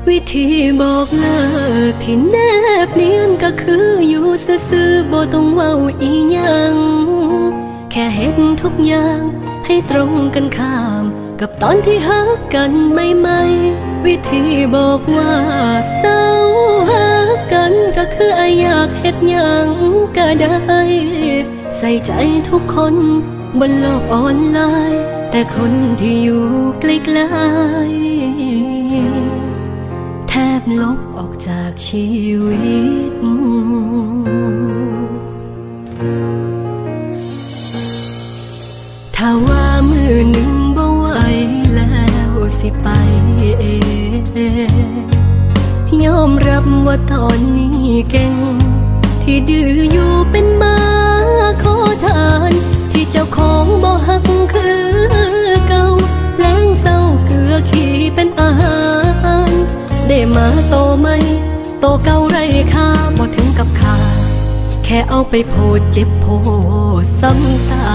วิธีบอกเลิกที่แนบเนียนก็คืออยู่ซื่อๆบ่ต้องเว้าอีหยังแค่เห็นทุกอย่างให้ตรงกันข้ามกับตอนที่ฮักกันใหม่ๆวิธีบอกว่าเศร้าฮักกันก็คืออยากเฮ็ดหยังก็ได้ใส่ใจทุกคนบนโลกออนไลน์แต่คนที่อยู่ไกลๆแทบลบออกจากชีวิตถ้าว่ามือหนึ่งบ่ไหวแล้วสิไปเองยอมรับว่าตอนนี้เก่งที่ดื้ออยู่เป็นมาขอทานที่เจ้าของบ่ฮักคือเก่าแล้งเศร้าเกลือขี้เป็นอาหารได้มาโตไหมโตเก่าไรค่าบ่ถึงกับขาแค่เอาไปโพดเจ็บโพดซ้ำตา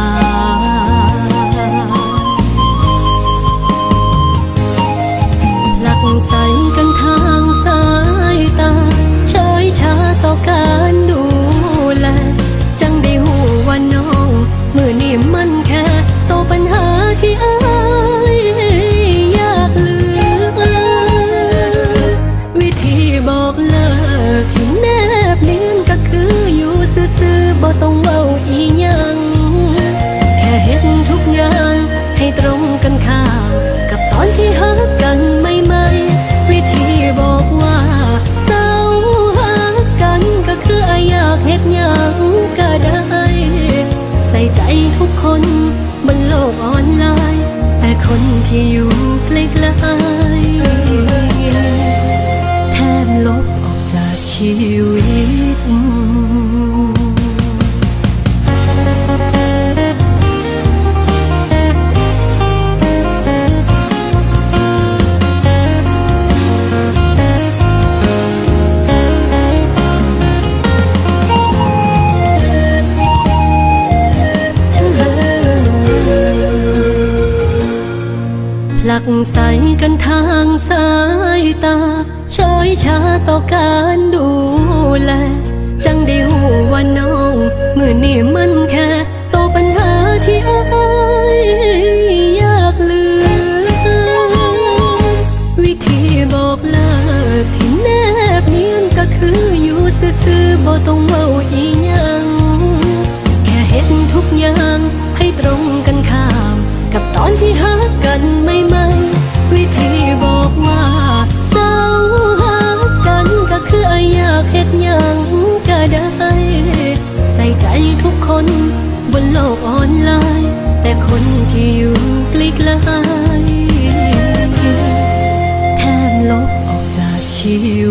หลักใส่กันทางสายตาเฉยชาต่อการดูแลจังได้หูว่าน้องมือนี่มันแค่โตปัญหาที่อ้ายอยากลืมวิธีบอกเลิกที่แนบเนียนก็คืออยู่ซื่อๆบ่ต้องเว้าอีหยังแค่เห็นทุกอย่างให้ตรงกันข้ามกับตอนที่ฮักกันใหม่ๆวิธีบอกว่าเศร้าฮักกันก็คืออยากเฮ็ดหยังก็ได้ใส่ใจทุกคนบนโลกออนไลน์แต่คนที่อยู่ไกลๆแทบลบออกจากชีวิตหลักใส่กันทางสายตาเฉยชาต่อการดูแลจังได้หูว่าน้องมือนี่มันแค่โตปัญหาที่อ้ายอยากลืมวิธีบอกเลิกที่แนบเนียนก็คืออยู่ซื่อๆบ่ต้องเว้าอีหยังแค่เห็นทุกอย่างให้ตรงกันข้ามกับตอนที่ฮักกันใหม่ๆวิธีบอกว่าเศร้าฮักกันก็คืออยากเฮ็ดหยังก็ได้ใส่ใจทุกคนบนโลกออนไลน์แต่คนที่อยู่ไกลๆแทบลบออกจากชี